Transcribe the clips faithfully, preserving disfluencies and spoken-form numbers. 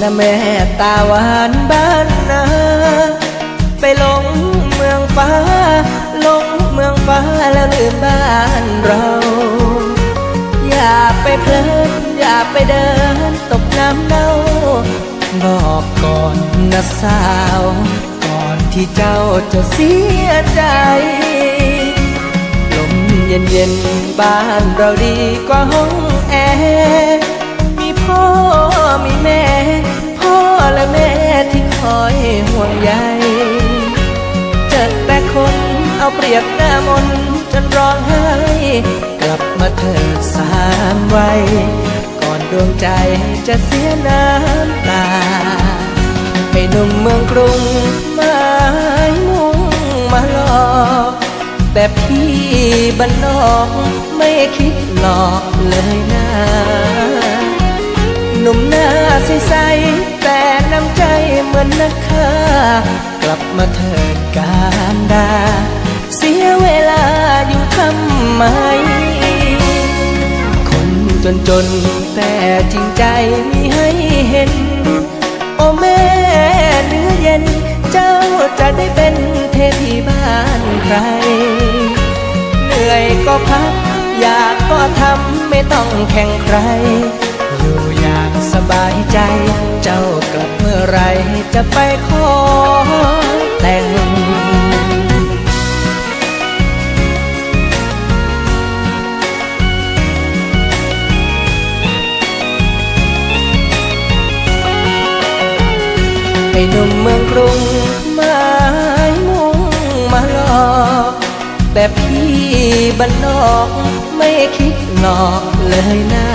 นะแม่ตาหวานบ้านนาไปหลงเมืองฟ้าหลงเมืองฟ้าแล้วลืมบ้านเราอย่าไปเพลินอย่าไปเดินตกน้ำเน่าบอกก่อนนะสาวก่อนที่เจ้าจะเสียใจลมเย็นเย็นบ้านเราดีกว่าห้องแอร์มีพ่อมีแม่พ่อและแม่ที่คอยห่วงใยเจอแต่คนเอาเปรียบหน้ามนจนร้องไห้กลับมาเถิดสามวัยก่อนดวงใจจะเสียน้ำตาให้หนุ่มเมืองกรุงหมายมุ่งมาหลอกแต่พี่บ้านนอกไม่คิดหลอกเลยนะหนุ่มหน้าใสๆแต่น้ำใจเหมือนนักฆ่ากลับมาเถิดการดาเสียเวลาอยู่ทำไมคนจนจนแต่จริงใจมีให้เห็นโอ้แม่เนื้อเย็นเจ้าจะได้เป็นเทพีบ้านใครเหนื่อยก็พักอยากก็ทำไม่ต้องแข่งใครอยู่อย่างสบายใจเจ้ากลับเมื่อไรจะไปขอแต่งให้หนุ่มเมืองกรุงหมายมุ่งมาหลอกแต่พี่บ้านนอกไม่คิดหลอกเลยนะ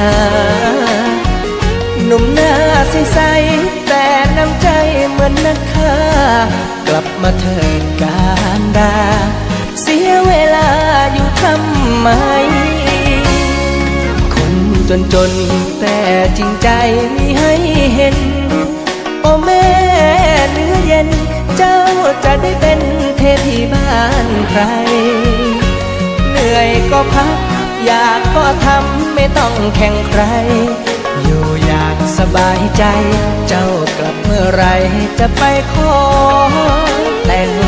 หนุ่มหน้าใสๆแต่น้ำใจเหมือนนักฆ่ากลับมาเถิดการดาเสียเวลาอยู่ทำไมคนจนจนแต่จริงใจมีให้เห็นโอ้แม่เนื้อเย็นเจ้าจะได้เป็นเทพีบ้านใครเหนื่อยก็พักอยากก็ทำไม่ต้องแข่งใครอยู่อย่างสบายใจเจ้ากลับเมื่อไรจะไปขอแต่ง